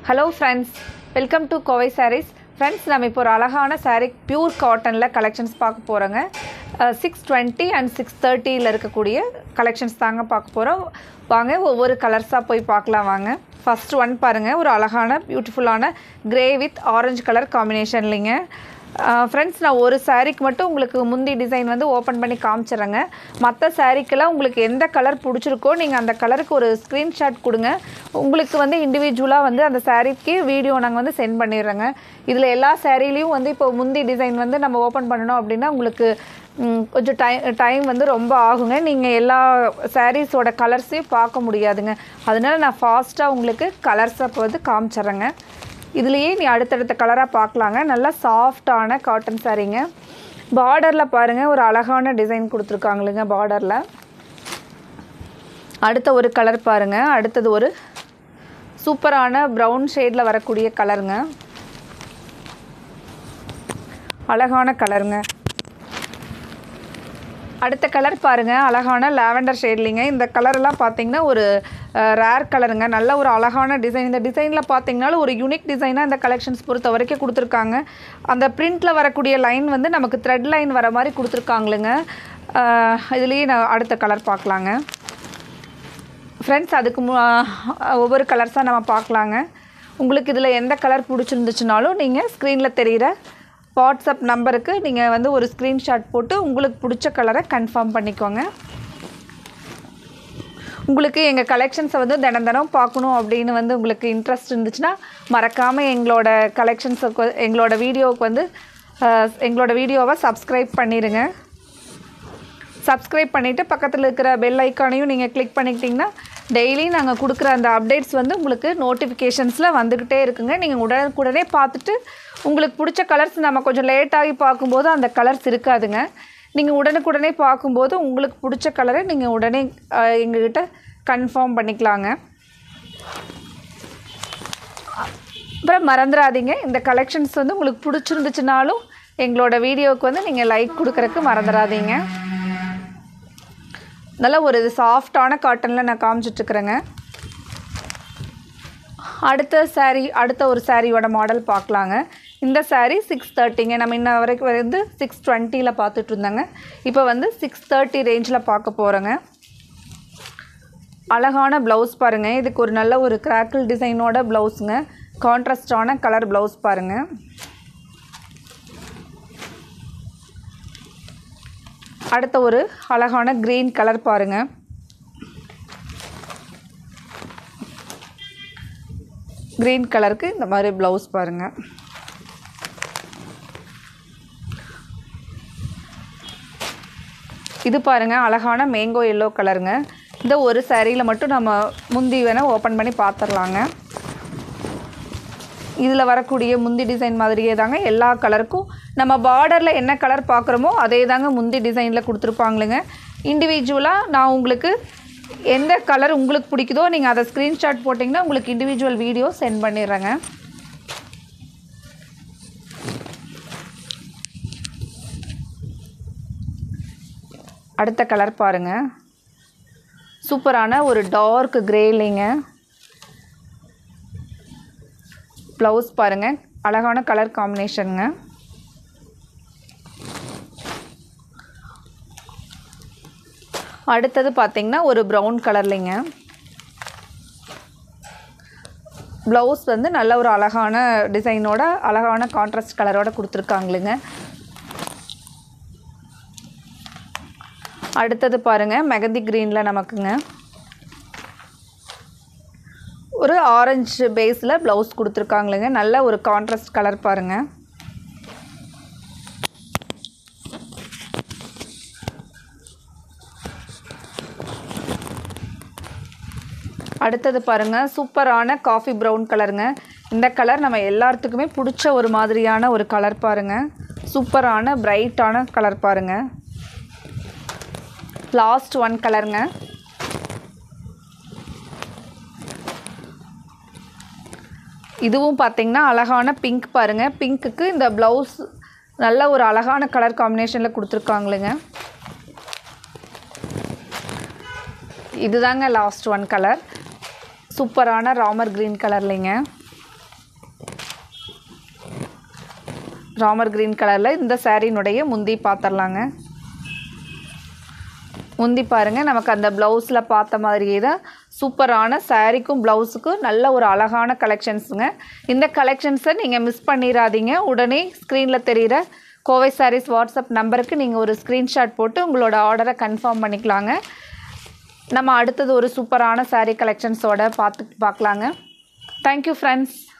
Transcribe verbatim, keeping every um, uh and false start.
Hello friends, welcome to Kovai Sarees. Friends, நம்ம இப்போ ஒரு அழகான saree pure cottonல collections பார்க்க போறோங்க. six twenty and six thirty ல இருக்கக்கூடிய collections தாங்க பார்க்க போறோம். வாங்க ஒவ்வொரு கலர்ஸா போய் பார்க்கலாம் வாங்க. First one பாருங்க, ஒரு அழகான பியூட்டிஃபுல்லான grey with orange color combinationலங்க. ஃப்ரெண்ட்ஸ், நான் ஒரு சாரீக்கு மட்டும் உங்களுக்கு முந்தி டிசைன் வந்து ஓப்பன் பண்ணி காமிச்சிட்றேங்க. மற்ற சாரீக்கெல்லாம் உங்களுக்கு எந்த கலர் பிடிச்சிருக்கோ நீங்கள் அந்த கலருக்கு ஒரு ஸ்க்ரீன்ஷாட் கொடுங்க. உங்களுக்கு வந்து இண்டிவிஜுவலாக வந்து அந்த சாரீக்கு வீடியோ நாங்கள் வந்து சென்ட் பண்ணிடுறோங்க. இதில் எல்லா சாரீலையும் வந்து இப்போ முந்தி டிசைன் வந்து நம்ம ஓப்பன் பண்ணணும் அப்படின்னா உங்களுக்கு கொஞ்சம் டைம் டைம் வந்து ரொம்ப ஆகுங்க. நீங்கள் எல்லா சாரீஸோட கலர்ஸையும் பார்க்க முடியாதுங்க. அதனால நான் ஃபாஸ்ட்டாக உங்களுக்கு கலர்ஸை இப்போ வந்து காமிச்சிட்றேங்க. இதுலேயே நீ அடுத்தடுத்த கலராக பார்க்கலாங்க. நல்லா சாஃப்டான காட்டன் சாரீங்க. பார்டரில் பாருங்கள், ஒரு அழகான டிசைன் கொடுத்துருக்காங்களுங்க பார்டரில். அடுத்த ஒரு கலர் பாருங்கள். அடுத்தது ஒரு சூப்பரான ப்ரௌன் ஷேடில் வரக்கூடிய கலருங்க. அழகான கலருங்க. அடுத்த கலர் பாருங்கள், அழகான லாவெண்டர் ஷேட்லிங்க. இந்த கலரெல்லாம் பார்த்தீங்கன்னா ஒரு ரேர் கலருங்க. நல்ல ஒரு அழகான டிசைன். இந்த டிசைனில் பார்த்தீங்கன்னாலும் ஒரு யூனிக் டிசைனாக இந்த கலெக்ஷன்ஸ் பொறுத்த வரைக்கும் கொடுத்துருக்காங்க. அந்த பிரிண்டில் வரக்கூடிய லைன் வந்து நமக்கு த்ரெட் லைன் வர மாதிரி கொடுத்துருக்காங்களுங்க. இதுலேயே நான் அடுத்த கலர் பார்க்கலாங்க. ஃப்ரெண்ட்ஸ், அதுக்கு ஒவ்வொரு கலர்ஸாக நம்ம பார்க்கலாங்க. உங்களுக்கு இதில் எந்த கலர் பிடிச்சிருந்துச்சுனாலும் நீங்கள் ஸ்க்ரீனில் தெரிகிற வாட்ஸ்அப் நம்பருக்கு நீங்கள் வந்து ஒரு ஸ்க்ரீன்ஷாட் போட்டு உங்களுக்கு பிடிச்ச கலரை கன்ஃபார்ம் பண்ணிக்கோங்க. உங்களுக்கு எங்கள் கலெக்ஷன்ஸை வந்து தினம் தினம் பார்க்கணும் அப்படின்னு வந்து உங்களுக்கு இன்ட்ரெஸ்ட் இருந்துச்சுன்னா மறக்காமல் எங்களோட கலெக்ஷன்ஸுக்கு எங்களோட வீடியோவுக்கு வந்து எங்களோட வீடியோவை சப்ஸ்கிரைப் பண்ணிடுங்க. சப்ஸ்கிரைப் பண்ணிவிட்டு பக்கத்தில் இருக்கிற பெல் ஐக்கானையும் நீங்கள் கிளிக் பண்ணிக்கிட்டிங்கன்னா டெய்லி நாங்கள் கொடுக்குற அந்த அப்டேட்ஸ் வந்து உங்களுக்கு நோட்டிஃபிகேஷன்ஸில் வந்துக்கிட்டே இருக்குங்க. நீங்கள் உடனுக்குடனே பார்த்துட்டு உங்களுக்கு பிடிச்ச கலர்ஸ் நம்ம கொஞ்சம் லேட்டாகி பார்க்கும்போது அந்த கலர்ஸ் இருக்காதுங்க. நீங்கள் உடனுக்குடனே பார்க்கும்போது உங்களுக்கு பிடிச்ச கலரை நீங்கள் உடனே எங்ககிட்ட கன்ஃபார்ம் பண்ணிக்கலாங்க. அப்புறம் மறந்துடாதீங்க, இந்த கலெக்ஷன்ஸ் வந்து உங்களுக்கு பிடிச்சிருந்துச்சுனாலும் எங்களோட வீடியோவுக்கு வந்து நீங்கள் லைக் கொடுக்குறக்கு மறந்துடாதீங்க. நல்லா ஒரு சாஃப்டான காட்டனில் நான் காமிச்சிட்ருக்குறேங்க. அடுத்த சாரீ அடுத்த ஒரு சாரியோட மாடல் பார்க்கலாங்க. இந்த சாரீ சிக்ஸ் தேர்ட்டிங்க. நம்ம இன்ன வரைக்கும் வந்து சிக்ஸ் டுவெண்ட்டியில் பார்த்துட்டு இருந்தாங்க. இப்போ வந்து சிக்ஸ் தேர்ட்டி ரேஞ்சில் பார்க்க போகிறோங்க. அழகான ப்ளவுஸ் பாருங்கள். இதுக்கு ஒரு நல்ல ஒரு கிராக்கிள் டிசைனோட ப்ளவுஸுங்க. கான்ட்ராஸ்டான கலர் ப்ளவுஸ் பாருங்கள். அடுத்த ஒரு அழகான க்ரீன் கலர் பாருங்கள். க்ரீன் கலருக்கு இந்த மாதிரி ப்ளவுஸ் பாருங்கள். இது பாருங்கள், அழகான மேங்கோ எல்லோ கலருங்க. இந்த ஒரு சாரியில் மட்டும் நம்ம முந்தி வேணால் ஓப்பன் பண்ணி பார்த்துடலாங்க. இதில் வரக்கூடிய முந்தி டிசைன் மாதிரியே தாங்க எல்லா கலருக்கும் நம்ம பார்டரில் என்ன கலர் பார்க்குறோமோ அதே தாங்க முந்தி டிசைனில் கொடுத்துருப்பாங்களுங்க. இண்டிவிஜுவலாக நான் உங்களுக்கு எந்த கலர் உங்களுக்கு பிடிக்குதோ நீங்கள் அதை ஸ்க்ரீன்ஷாட் போட்டிங்கன்னா உங்களுக்கு இண்டிவிஜுவல் வீடியோ சென்ட் பண்ணிடுறேங்க. அடுத்த கலர் பாருங்கள். சூப்பரான ஒரு டார்க் கிரேலிங்க. ப்ளவுஸ் பாருங்கள், அழகான கலர் காம்பினேஷனுங்க. அடுத்தது பார்த்திங்கன்னா ஒரு ப்ரௌன் கலர்லிங்க. ப்ளவுஸ் வந்து நல்ல ஒரு அழகான டிசைனோட அழகான கான்ட்ராஸ்ட் கலரோட கொடுத்துருக்காங்களுங்க. அடுத்தது பாருங்கள், மெகந்தி க்ரீனில் நமக்குங்க ஒரு ஆரஞ்சு பேஸில் ப்ளவுஸ் கொடுத்துருக்காங்களுங்க. நல்ல ஒரு கான்ட்ராஸ்ட் கலர் பாருங்கள். அடுத்தது பாருங்கள், சூப்பரான காஃபி ப்ரௌன் கலருங்க. இந்த கலர் நம்ம எல்லாத்துக்குமே பிடிச்ச ஒரு மாதிரியான ஒரு கலர் பாருங்கள். சூப்பரான பிரைட்டான கலர் பாருங்கள். லாஸ்ட் ஒன் கலருங்க. இதுவும் பார்த்திங்கன்னா அழகான பிங்க் பாருங்கள். பிங்க்குக்கு இந்த ப்ளவுஸ் நல்ல ஒரு அழகான கலர் காம்பினேஷனில் கொடுத்துருக்காங்களுங்க. இதுதாங்க லாஸ்ட் ஒன் கலர். சூப்பரான ராமர் கிரீன் கலர்லைங்க. ராமர் க்ரீன் கலரில் இந்த சாரீனுடைய முந்தி பார்த்துடலாங்க. முந்தி பாருங்கள், நமக்கு அந்த ப்ளவுஸில் பார்த்த மாதிரியே தான் சூப்பரான சாரீக்கும் ப்ளவுஸுக்கும் நல்ல ஒரு அழகான கலெக்ஷன்ஸுங்க. இந்த கலெக்ஷன்ஸை நீங்கள் மிஸ் பண்ணிடாதீங்க. உடனே ஸ்க்ரீனில் தெரிகிற கோவை சாரீஸ் வாட்ஸ்அப் நம்பருக்கு நீங்கள் ஒரு ஸ்க்ரீன்ஷாட் போட்டு உங்களோட ஆர்டரை கன்ஃபார்ம் பண்ணிக்கலாங்க. நம்ம அடுத்தது ஒரு சூப்பரான சாரீ கலெக்ஷன்ஸோட பார்த்து பார்க்கலாங்க. Thank you friends.